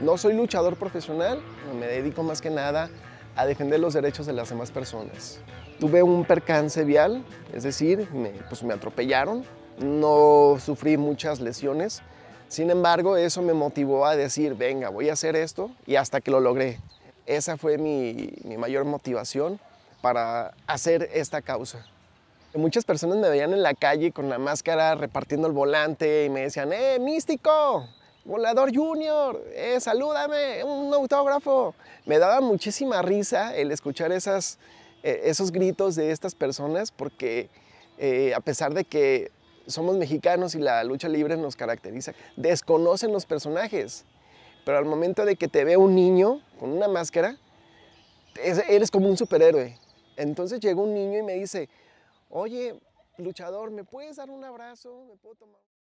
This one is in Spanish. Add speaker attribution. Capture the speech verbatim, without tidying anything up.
Speaker 1: No soy luchador profesional, me dedico más que nada a defender los derechos de las demás personas. Tuve un percance vial, es decir, me, pues me atropellaron, no sufrí muchas lesiones, sin embargo eso me motivó a decir, venga, voy a hacer esto, y hasta que lo logré. Esa fue mi, mi mayor motivación para hacer esta causa. Muchas personas me veían en la calle con la máscara repartiendo el volante y me decían, ¡eh, místico! ¡Volador Junior! ¡Eh, salúdame! ¡Un autógrafo! Me daba muchísima risa el escuchar esas, eh, esos gritos de estas personas porque eh, a pesar de que somos mexicanos y la lucha libre nos caracteriza, desconocen los personajes. Pero al momento de que te ve un niño con una máscara, eres como un superhéroe. Entonces llegó un niño y me dice, oye, luchador, ¿me puedes dar un abrazo? ¿Me puedo tomar?